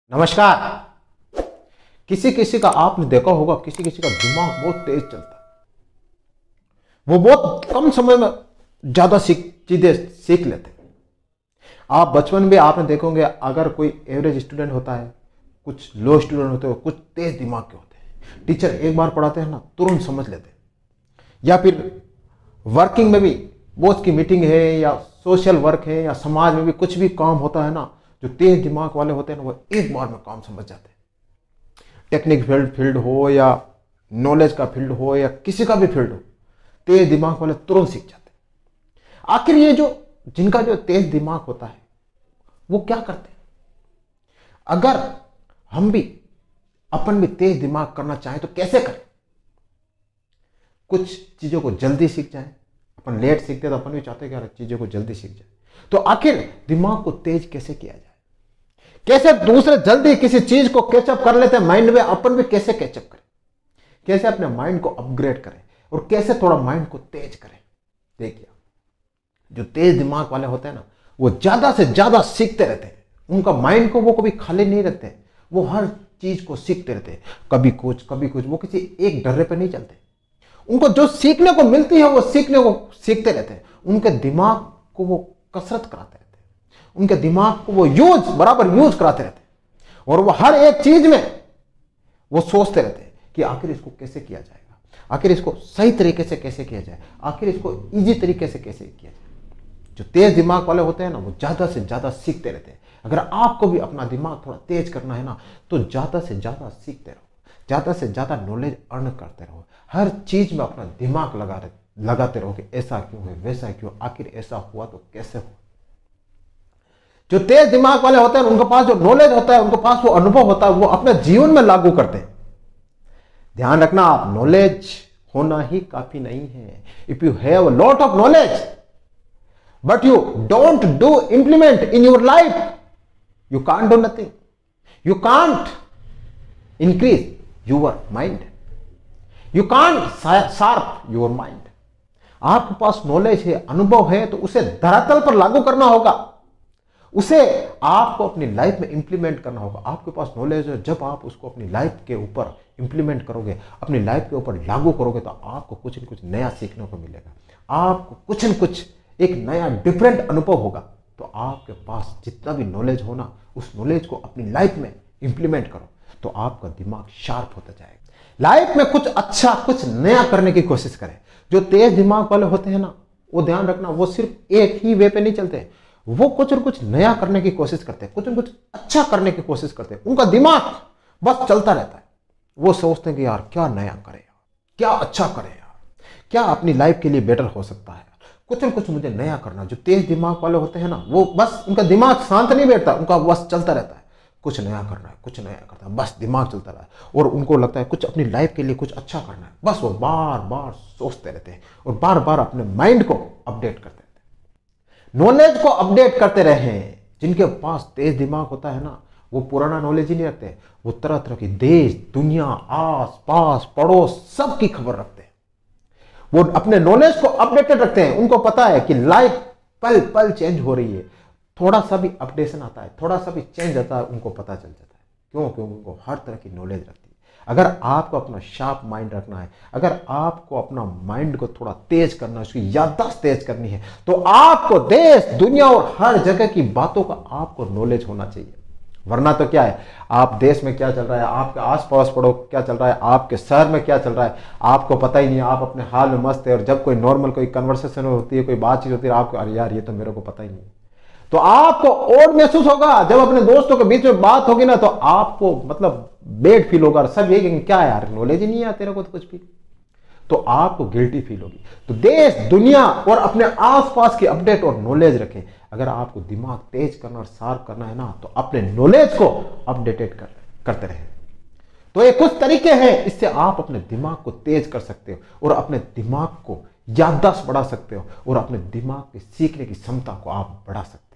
नमस्कार। किसी किसी का आपने देखा होगा, किसी किसी का दिमाग बहुत तेज चलता है। वो बहुत कम समय में ज्यादा चीजें सीख लेते हैं। आप बचपन में आपने देखोगे, अगर कोई एवरेज स्टूडेंट होता है, कुछ लो स्टूडेंट होते हैं, कुछ तेज दिमाग के होते हैं। टीचर एक बार पढ़ाते हैं ना, तुरंत समझ लेते हैं। या फिर वर्किंग में भी बॉस की मीटिंग है या सोशल वर्क है या समाज में भी कुछ भी काम होता है ना, जो तेज दिमाग वाले होते हैं ना, वो एक बार में काम समझ जाते हैं। टेक्निक फील्ड हो या नॉलेज का फील्ड हो या किसी का भी फील्ड हो, तेज दिमाग वाले तुरंत सीख जाते हैं। आखिर ये जो जिनका जो तेज दिमाग होता है वो क्या करते हैं? अगर हम भी अपन भी तेज दिमाग करना चाहें तो कैसे करें? कुछ चीजों को जल्दी सीख जाएं। अपन लेट सीखते तो अपन भी चाहते हैं कि चीजों को जल्दी सीख जाए। तो आखिर दिमाग को तेज कैसे किया जाए? कैसे दूसरे जल्दी किसी चीज को कैचअप कर लेते हैं माइंड में, अपन भी कैसे कैचअप करें? कैसे अपने माइंड को अपग्रेड करें और कैसे थोड़ा माइंड को तेज करें? देखिए, जो तेज दिमाग वाले होते हैं ना, वो ज्यादा से ज्यादा सीखते रहते हैं। उनका माइंड को वो कभी खाली नहीं रखते हैं। वो हर चीज को सीखते रहते हैं, कभी कुछ कभी कुछ। वो किसी एक डर्रे पे नहीं चलते। उनको जो सीखने को मिलती है वो सीखने को सीखते रहते हैं। उनके दिमाग को वो कसरत कराते रहते हैं। उनके दिमाग को वो बराबर यूज कराते रहते हैं। और वो हर एक चीज में वो सोचते रहते हैं कि आखिर इसको कैसे किया जाएगा, आखिर इसको सही तरीके से कैसे किया जाए, आखिर इसको इजी तरीके से कैसे किया जाए। जो तेज दिमाग वाले होते हैं ना, वो ज्यादा से ज्यादा सीखते रहते हैं। अगर आपको भी अपना दिमाग थोड़ा तेज करना है ना, तो ज्यादा से ज्यादा सीखते रहो, ज्यादा से ज्यादा नॉलेज अर्न करते रहो। हर चीज में अपना दिमाग लगाते रहो कि ऐसा क्यों है, वैसा क्यों, आखिर ऐसा हुआ तो कैसे हुआ। जो तेज दिमाग वाले होते हैं उनके पास जो नॉलेज होता है, उनके पास वो अनुभव होता है, वो अपने जीवन में लागू करते हैं। ध्यान रखना, आप नॉलेज होना ही काफी नहीं है। If you have a lot of knowledge but you don't do implement in your life, you can't do nothing. You can't increase your mind, you can't sharp your mind. आपके पास नॉलेज है, अनुभव है, तो उसे धरातल पर लागू करना होगा। उसे आपको अपनी लाइफ में इंप्लीमेंट करना होगा। आपके पास नॉलेज है, जब आप उसको अपनी लाइफ के ऊपर इंप्लीमेंट करोगे, अपनी लाइफ के ऊपर लागू करोगे, तो आपको कुछ न कुछ नया सीखने को मिलेगा। आपको कुछ न कुछ एक नया डिफरेंट अनुभव होगा। तो आपके पास जितना भी नॉलेज हो ना, उस नॉलेज को अपनी लाइफ में इंप्लीमेंट करो, तो आपका दिमाग शार्प होता जाएगा। लाइफ में कुछ अच्छा, कुछ नया करने की कोशिश करें। जो तेज दिमाग वाले होते हैं ना, वो ध्यान रखना, वो सिर्फ एक ही वे पे नहीं चलते। वो कुछ न कुछ नया करने की कोशिश करते हैं, कुछ न कुछ अच्छा करने की कोशिश करते हैं। उनका दिमाग बस चलता रहता है। वो सोचते हैं कि यार क्या नया करें, यार क्या अच्छा करें, यार क्या अपनी लाइफ के लिए बेटर हो सकता है, कुछ न कुछ मुझे नया करना। जो तेज दिमाग वाले होते हैं ना, वो बस, उनका दिमाग शांत नहीं बैठता, उनका बस चलता रहता है। कुछ नया करना है, कुछ नया करना है, बस दिमाग चलता रहा है। और उनको लगता है कुछ अपनी लाइफ के लिए कुछ अच्छा करना है, बस वो बार बार सोचते रहते हैं और बार बार अपने माइंड को अपडेट करते रहते हैं, नॉलेज को अपडेट करते रहे। जिनके पास तेज दिमाग होता है ना, वो पुराना नॉलेज ही नहीं रखते। वो तरह तरह की देश, दुनिया, आस पास, पड़ोस, सबकी खबर रखते हैं। वो अपने नॉलेज को अपडेटेड रखते हैं। उनको पता है कि लाइफ पल पल चेंज हो रही है। थोड़ा सा भी अपडेशन आता है, थोड़ा सा भी चेंज आता है, उनको पता चल जाता है। क्यों? क्योंकि उनको हर तरह की नॉलेज रहती है। अगर आपको अपना शार्प माइंड रखना है, अगर आपको अपना माइंड को थोड़ा तेज करना है, उसकी याददाश्त तेज करनी है, तो आपको देश, दुनिया और हर जगह की बातों का आपको नॉलेज होना चाहिए। वरना तो क्या है, आप देश में क्या चल रहा है, आपके आस पास पड़ो क्या चल रहा है, आपके शहर में क्या चल रहा है, आपको पता ही नहीं है। आप अपने हाल में मस्त है, और जब कोई नॉर्मल कोई कन्वर्सेशन होती है, कोई बातचीत होती है, आपको अरे यार ये तो मेरे को पता ही नहीं। तो आपको ओड महसूस होगा। जब अपने दोस्तों के बीच में बात होगी ना, तो आपको मतलब बेड फील होगा। सब ये क्या है यार, नॉलेज ही नहीं है तेरे को तो कुछ भी, तो आपको गिल्टी फील होगी। तो देश, दुनिया और अपने आसपास की अपडेट और नॉलेज रखें। अगर आपको दिमाग तेज करना और शार्प करना है ना, तो अपने नॉलेज को अपडेटेड करते रहें। तो ये कुछ तरीके हैं, इससे आप अपने दिमाग को तेज कर सकते हो और अपने दिमाग को याददाश्त बढ़ा सकते हो और अपने दिमाग के सीखने की क्षमता को आप बढ़ा सकते हो।